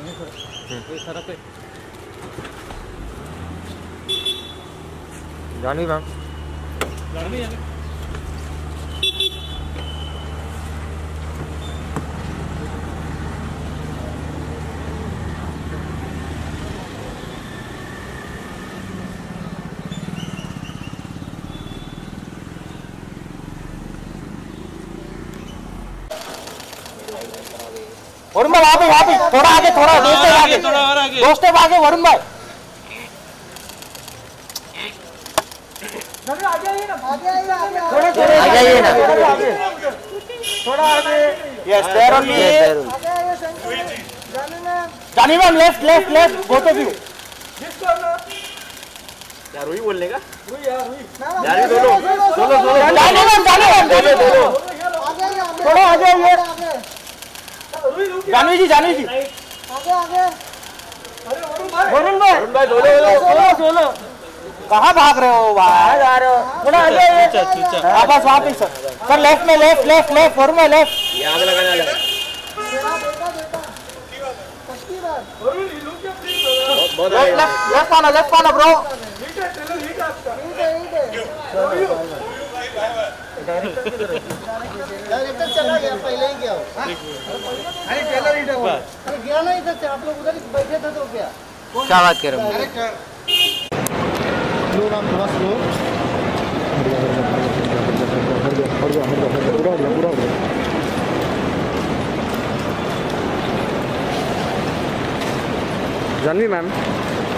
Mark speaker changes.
Speaker 1: Janvi ma'am, Varun भाई वहाँ पे थोड़ा आगे, थोड़ा दो स्टेप आगे वरुण भाई। आगे आइए ना, थोड़ा आगे। Yes, there only. जानी ma'am, left both of you. क्या रूही बोलने का? जानी दोनों। जानी मैम थोड़ा आगे आइए। जानवी जी आगे वरुण भाई दोनों कहाँ भाग रहे हो भाई? जा रहे हो, थोड़ा आगे। बस वहाँ पे सर लेफ्ट में, लेफ्ट वरुण में लेफ्ट। आग लगाने वाला लेफ्ट पाना ब्रो। डायरेक्टर चला गया, पहले ही गया। अरे टेलर ही था वो। अरे गया ना इधर से, आप लोग उधर बैठे थे तो क्या? क्या बात कर रहे हो? स्लो नाम थोड़ा स्लो। पूरा जानवी मैम।